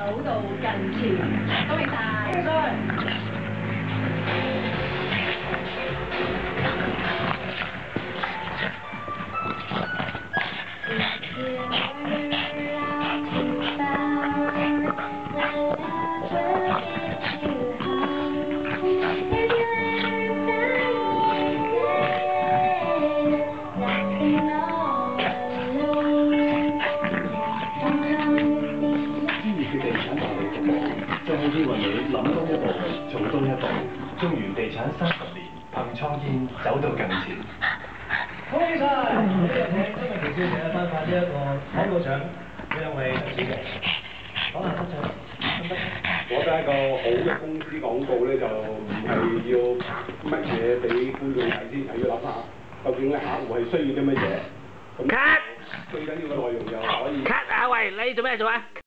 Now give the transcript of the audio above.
走到近前，恭喜晒！ 就好似為你諗多一步，做多一步，中原地產30年，憑創建走到更前。 恭喜晒！呢個請今日其小姐頒發呢一個廣告獎俾兩位得獎嘅。好啊，得獎，得。 我覺得一個好嘅公司廣告咧，就唔係要乜嘢俾觀眾睇先，係要諗下究竟咧客戶係需要啲乜嘢。咁最緊要嘅內容就可以。 cut 啊！喂，你做咩做啊？